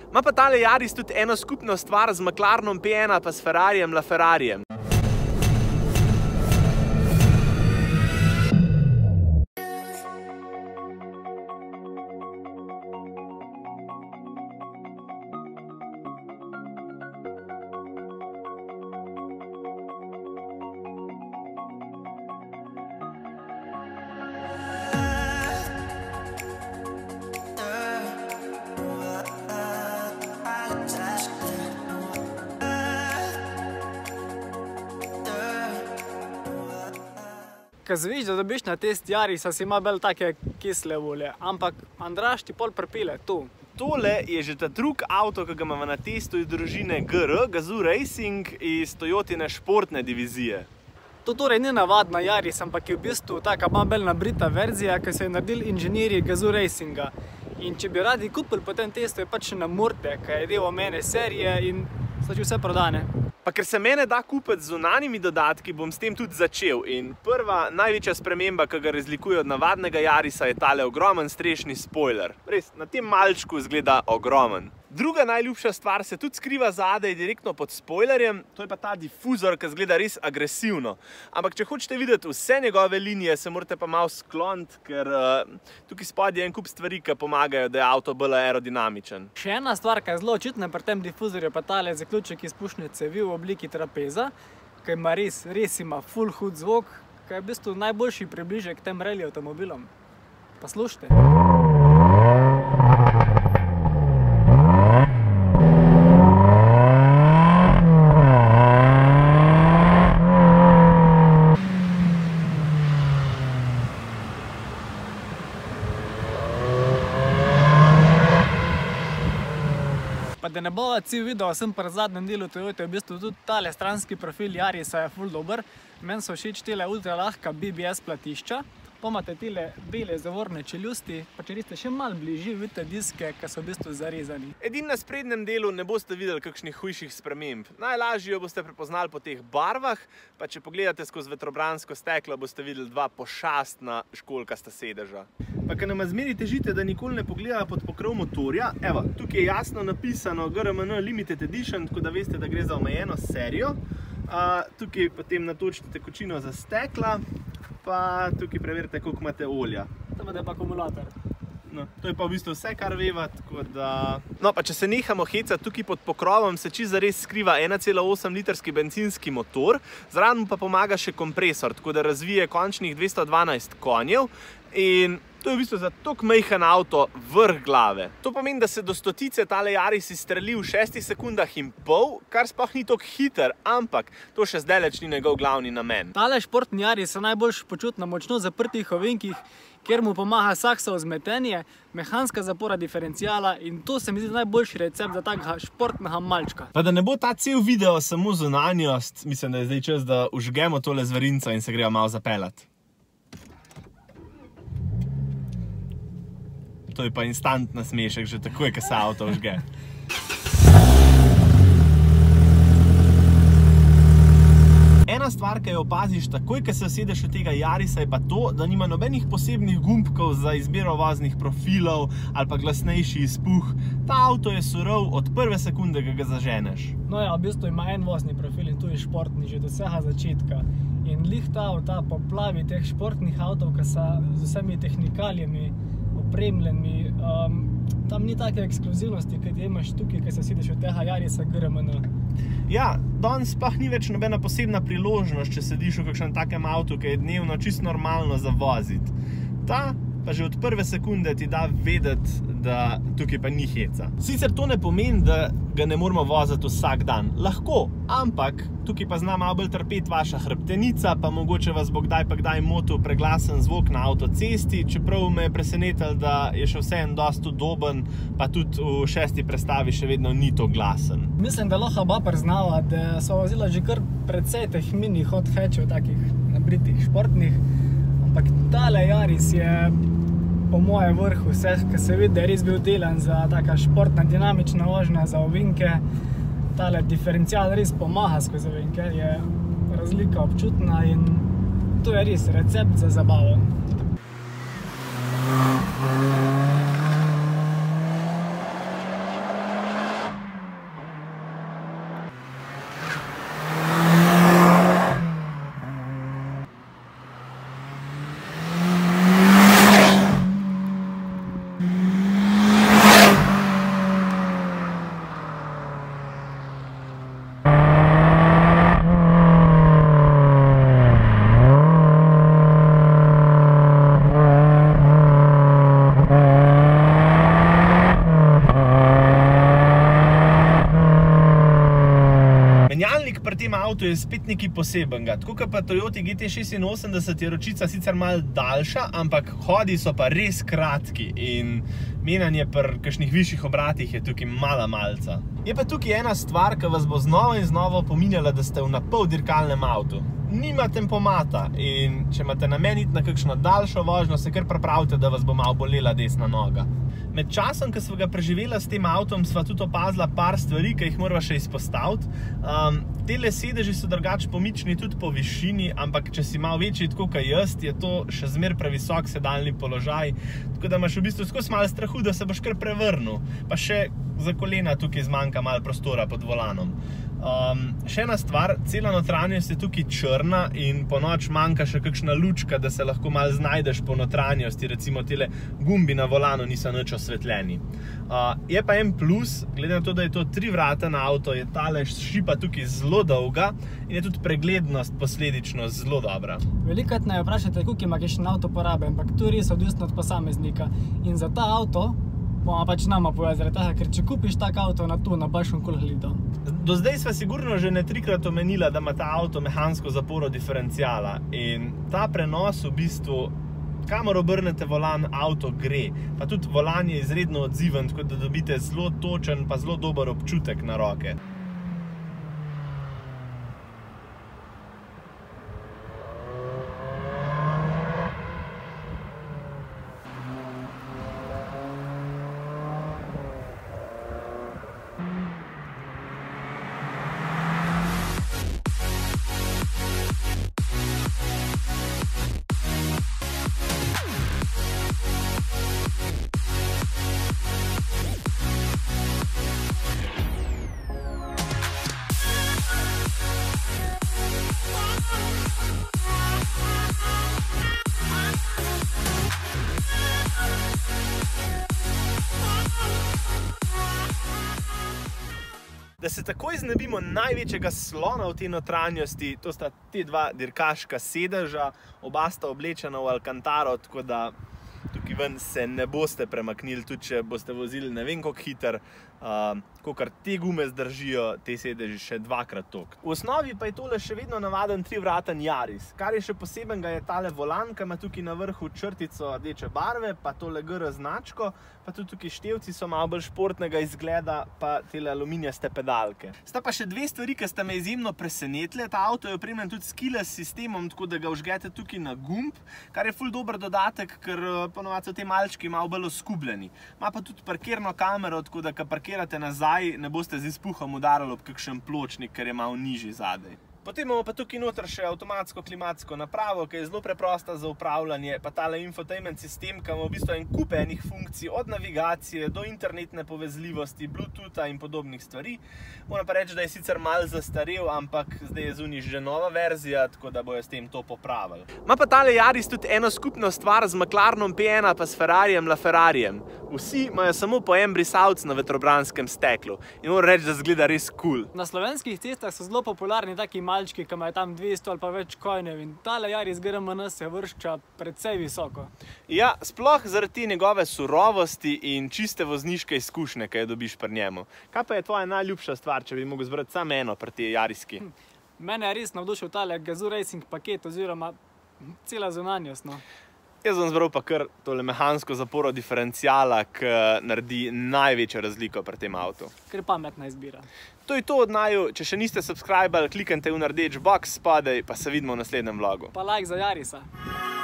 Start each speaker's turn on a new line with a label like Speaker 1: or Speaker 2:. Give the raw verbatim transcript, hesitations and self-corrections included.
Speaker 1: Ma pa tale Yaris tudi eno skupno stvar z McLarenom P ena pa s Ferrarijem LaFerrarijem.
Speaker 2: Ko zviš, da dobiš na test Yarisa, si ima bolj take kisle volje, ampak Andraž ti pol pripelje tu.
Speaker 1: Tole je že ta drug avto, ki ga imamo na testu iz družine G R, Gazoo Racing iz Toyotine športne divizije.
Speaker 2: To torej ni navadna Yaris, ampak je v bistvu taka malo bolj nabrita verzija, ki so jo naredili inženirji Gazoo Racinga. In če bi radi kupili po tem testu, je pač na Murte, ki je del omene serije in so že vse prodane.
Speaker 1: Pa ker se mene da kupiti z zunanjimi dodatki, bom s tem tudi začel. In prva največja sprememba, ki ga razlikuje od navadnega Yarisa, je tale ogromen strešni spoiler. Res, na tem malčku izgleda ogromen. Druga najljubša stvar se tudi skriva zadaj direktno pod spoilerjem, to je pa ta difuzor, ki izgleda res agresivno. Ampak če hočete videti vse njegove linije, se morate pa malo skloniti, ker uh, tukaj spodaj je en kup stvari, ki pomagajo, da je avto bolj aerodinamičen.
Speaker 2: Še ena stvar, ki je zelo očitna pri tem difuzorju, pa tale zaključek izpušne cevi v obliki trapeza, ki ima res, res ima full hud zvok, ki je v bistvu najboljši približek tem rally avtomobilom. Poslušajte. Pa da ne bova cel video, sem pri zadnjem delu Toyote, v bistvu tudi tale stranski profil Yarisa je ful dober. Meni so všeč tele ultra lahka B B S platišča. Pomate tele bele zavorne čeljusti, pa če niste še malo bližji, vidite diske, ki so v bistvu zarezani.
Speaker 1: Edino na sprednjem delu ne boste videli kakšnih hujših sprememb. Najlažje jo boste prepoznali po teh barvah, pa če pogledate skozi vetrobransko steklo, boste videli dva pošastna školjkasta sedeža. Pa ker nam zmeri težite, da nikoli ne pogledava pod pokrov motorja, evo, tukaj je jasno napisano G R M N Limited Edition, tako da veste, da gre za omejeno serijo. Uh, tukaj potem natočite tekočino za stekla, pa tukaj preverite, koliko imate olja.
Speaker 2: To pa je pa akumulator.
Speaker 1: No, to je pa v bistvu vse, kar veva, tako da... No, pa če se nehamo hecati, tukaj pod pokrovom se čisto zares skriva ena cela osem litrski bencinski motor, zraven pa pomaga še kompresor, tako da razvije končnih dvesto dvanajst konjev in to je v bistvu za tok majhen avto vrh glave. To pomeni, da se do stotice tale Yaris izstreli v šestih sekundah in pol, kar sploh ni tok hiter, ampak to še zdaleč ni njegov glavni namen.
Speaker 2: Tale športni Yaris se najbolj počuti na močno zaprtih ovinkih, kjer mu pomaga saksa vzmetenje, mehanska zapora diferencijala in to se mi zdi najboljši recept za takega športnega malčka.
Speaker 1: Pa da ne bo ta cel video samo zunanjost, mislim, da je zdaj čas, da užgemo tole zverinco in se gremo malo zapeljati. To je pa instant nasmešek, že takoj, ko se avto užge. Ena stvar, ki jo opaziš takoj, ko se usedeš v tega Yarisa, je pa to, da nima nobenih posebnih gumbkov za izbiro voznih profilov ali pa glasnejši izpuh. Ta avto je surov od prve sekunde, ko ga zaženeš.
Speaker 2: No ja, v bistvu ima en vozni profil in tu je športni že od vsega začetka. In lih ta, ta poplavi teh športnih avtov, ki so z vsemi tehnikalijami opremljeni, um, tam ni take ekskluzivnosti, ki ti imaš tukaj, ki se sediš v tega Yarisa G R M N.
Speaker 1: Ja, danes sploh ni več nobena posebna priložnost, če sediš v kakšnem takem avtu, ki je dnevno čisto normalno za voziti. Ta pa že od prve sekunde ti da vedeti, da tukaj pa ni heca. Sicer to ne pomeni, da ga ne moramo voziti vsak dan. Lahko, ampak tukaj pa zna malo bolj trpeti vaša hrbtenica, pa mogoče vas bo kdaj pa kdaj motil preglasen zvok na avtocesti, čeprav me je presenetil, da je še vseeno dosti udoben, pa tudi v šesti prestavi še vedno ni to glasen.
Speaker 2: Mislim, da lahko oba priznava, da so vozila že kar precej teh mini hot hatchov, takih nabritih športnih, ampak tale Yaris je po moje vrh vseh, ki se vidi, da je res bil delan za taka športna, dinamična vožnja, za ovinke. Tale diferencijal res pomaga skozi ovinke, je razlika občutna in to je res recept za zabavo.
Speaker 1: tem avtu je spet nekaj posebenega. Tako kot pa Toyota G T šestinosemdeset je ročica sicer malo daljša, ampak hodi so pa res kratki in menjanje pri kakšnih višjih obratih je tukaj mala malca. Je pa tukaj ena stvar, ki vas bo znova in znova pominjala, da ste v napol dirkalnem avtu. Nima tempomata in če imate namen iti na kakšno daljšo vožnjo, se kar pripravite, da vas bo malo bolela desna noga. Med časom, ko sva ga preživela s tem avtom, sva tudi opazila par stvari, ki jih morava še izpostaviti. Um, tele sedeži so drugače pomični tudi po višini, ampak če si malo večji, tako kot jaz, je to še zmer previsok sedalni položaj, tako da imaš v bistvu skozi malo strahu, da se boš kar prevrnil. Pa še za kolena tukaj zmanjka malo prostora pod volanom. Um, še ena stvar, cela notranjost je tukaj črna in po noč manjka še kakšna lučka, da se lahko malo znajdeš po notranjosti, recimo tele gumbi na volanu niso nič osvetljeni. Uh, je pa en plus, glede na to, da je to trivraten avto, je tale šipa tukaj zelo dolga in je tudi preglednost posledično zelo dobra.
Speaker 2: Velikokrat ne vprašate, koliko ima kakšen avto porabe, ampak to je res odvisno od posameznika. In za ta avto bomo pač nama povedali, ker če kupiš tak avto na tu, na baš nikoli gledal.
Speaker 1: Do zdaj sva sigurno že ne trikrat omenila, da ima ta avto mehansko zaporo diferenciala in ta prenos v bistvu, kamor obrnete volan, avto gre. Pa tudi volan je izredno odziven, tako da dobite zelo točen pa zelo dober občutek na roke. Da se takoj znebimo največjega slona v tej notranjosti, to sta te dva dirkaška sedeža, oba sta oblečena v Alcantaro, tako da tukaj ven se ne boste premaknili, tudi če boste vozili ne vem koliko hiter, uh, kakor te gume zdržijo, te sedeži še dvakrat toliko. V osnovi pa je tole še vedno navaden trivraten Yaris. Kar je še posebenega je tale volan, ki ima tukaj na vrhu črtico rdeče barve, pa tole G R značko, pa tudi tukaj števci so malo bolj športnega izgleda, pa tele aluminijaste pedalke. Sta pa še dve stvari, ki sta me izjemno presenetile. Ta avto je opremljen tudi s keyless sistemom, tako da ga vžgete tukaj na gumb, kar je ful dober dodatek, ker ponovadi so te malčki malo bolj oskubljeni. Ima pa tudi parkirno kamero, tako da ko parkirate nazaj, ne boste z izpuhom udarali ob kakšen pločnik, ker je malo nižji zadaj. Potem imamo pa tukaj noter še avtomatsko klimatsko napravo, ki je zelo preprosta za upravljanje, pa tale infotainment sistem, ki ima v bistvu en kup enih funkcij, od navigacije do internetne povezljivosti, bluetootha in podobnih stvari. Moram pa reči, da je sicer malo zastarel, ampak zdaj je zunaj že nova verzija, tako da bojo s tem to popravili. Ima pa tale Yaris tudi eno skupno stvar z McLarenom P ena pa s Ferrarijem LaFerrarijem. Vsi imajo samo po en brisalc na vetrobranskem steklu in moram reči, da zgleda res cool.
Speaker 2: Na slovenskih cestah so zelo popularni taki malčki, ki imajo tam dvesto ali pa več konjev in tale Yaris G R M N se vršča precej visoko.
Speaker 1: Ja, sploh zaradi njegove surovosti in čiste vozniške izkušnje, ki jo dobiš pri njemu. Kaj pa je tvoja najljubša stvar, če bi mogel zbrati samo eno pri tej Yariski?
Speaker 2: Hm. Mene je res navdušil tale Gazoo Racing paket oziroma cela zunanjost, no.
Speaker 1: Jaz bom zbral pa kar tole mehansko zaporo diferenciala, ki naredi največjo razliko pri tem avtu.
Speaker 2: Ker pametna izbira.
Speaker 1: To je to od naju. Če še niste subscribali, kliknite v rdeč box spodaj, pa se vidimo v naslednjem vlogu.
Speaker 2: Pa like za Yarisa.